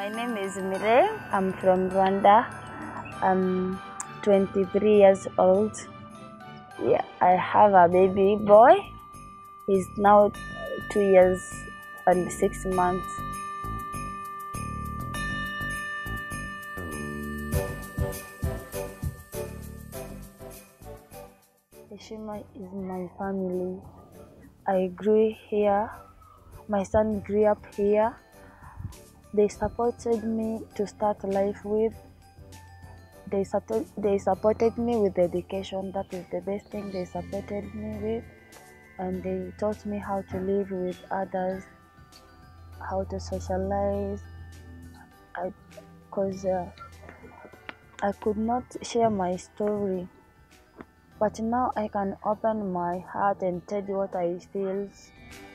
My name is Mire. I'm from Rwanda. I'm 23 years old. Yeah, I have a baby boy. He's now 2 years and 6 months. Heshima is my family. I grew here. My son grew up here. They supported me to start life with. They supported me with education. That is the best thing they supported me with. And they taught me how to live with others, how to socialize. Because I could not share my story. But now I can open my heart and tell you what I feel.